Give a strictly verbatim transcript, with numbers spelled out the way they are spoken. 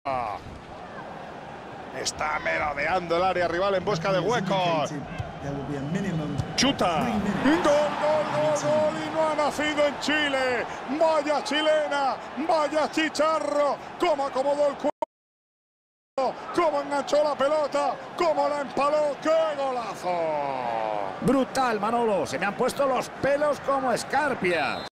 Está merodeando el área rival en busca de huecos. Chuta. Gol, gol, gol, gol. Y no ha nacido en Chile. Vaya chilena, vaya chicharro. Cómo acomodó el cuerpo. Cómo enganchó la pelota. Cómo la empaló. ¡Qué golazo! Brutal, Manolo. Se me han puesto los pelos como escarpias.